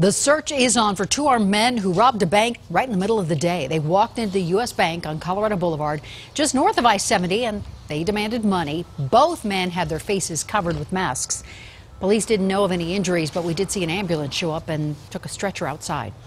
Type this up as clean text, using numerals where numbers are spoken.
The search is on for two armed men who robbed a bank right in the middle of the day. They walked into the U.S. Bank on Colorado Boulevard, just north of I-70, and they demanded money. Both men had their faces covered with masks. Police didn't know of any injuries, but we did see an ambulance show up and took a stretcher outside.